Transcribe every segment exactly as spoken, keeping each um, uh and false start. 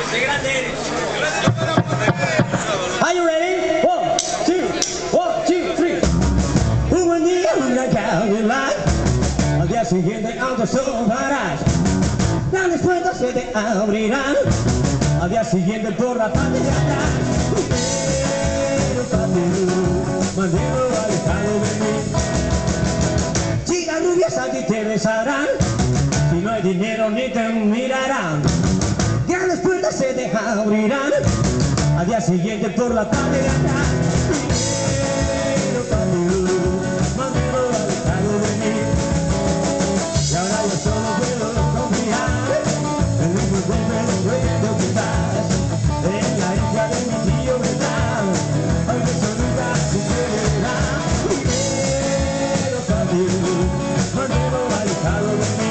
¡Qué grande eres! Are you ready? One, two, one, two, three. Un buen día, una Cadillac. Al día siguiente autos sobrarás. Grandes puertas se te abrirán. Al día siguiente por la parte de atrás. Pero papi, mandero alejado de mí. Chicas rubias a ti te besarán. Si no hay dinero ni te mirarán. Grandes puertas se te abrirán. Al día siguiente por la tarde de atrás. Pero papi, mandero alejado de mí. Y ahora yo solo puedo confiar en mi golpe de puedo quitar. En la hija de mi tío verdad. Aunque eso nunca sucederá. Pero papi, mandero alejado de mí.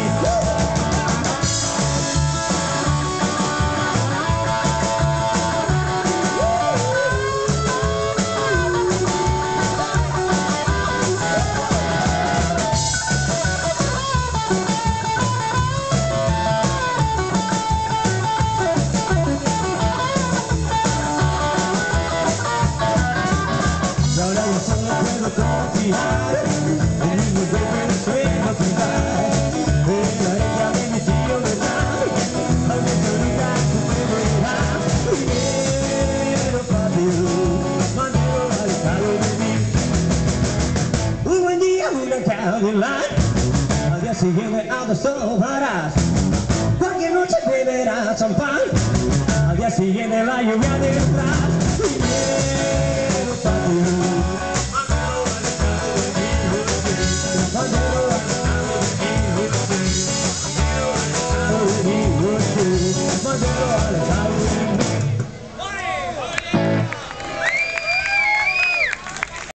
Ahora yo solo puedo confiar en mi golpe de sueño pintar. En la hija de mi tío verdad. Aunque eso nunca sucederá. Pero papi, mandero alejado de mí. Un buen día, una Cadillac. Al día siguiente autos sobrarás. Cualquier noche beberás champán. Al día siguiente la lluvia detrás. Pero papi, mandero alejado